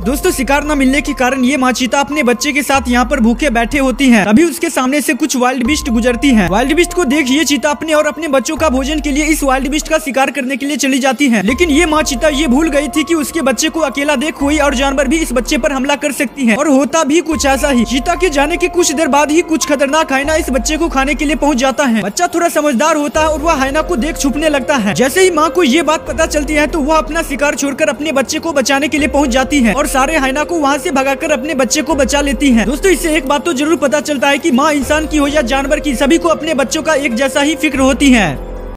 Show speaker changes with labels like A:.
A: दोस्तों शिकार न मिलने के कारण ये माँ चीता अपने बच्चे के साथ यहाँ पर भूखे बैठे होती है। तभी उसके सामने से कुछ वाइल्ड बीस्ट गुजरती है। वाइल्ड बीस्ट को देख ये चीता अपने और अपने बच्चों का भोजन के लिए इस वाइल्ड बीस्ट का शिकार करने के लिए चली जाती है। लेकिन ये माँ चीता ये भूल गई थी कि उसके बच्चे को अकेला देख कोई और जानवर भी इस बच्चे पर हमला कर सकती है। और होता भी कुछ ऐसा ही। चीता के जाने के कुछ देर बाद ही कुछ खतरनाक हाइना इस बच्चे को खाने के लिए पहुँच जाता है। बच्चा थोड़ा समझदार होता है और वह हाइना को देख छुपने लगता है। जैसे ही माँ को ये बात पता चलती है तो वह अपना शिकार छोड़कर अपने बच्चे को बचाने के लिए पहुँच जाती है और सारे हाइना को वहाँ से भगाकर अपने बच्चे को बचा लेती है। दोस्तों इससे एक बात तो जरूर पता चलता है कि माँ इंसान की हो या जानवर की, सभी को अपने बच्चों का एक जैसा ही फिक्र होती है।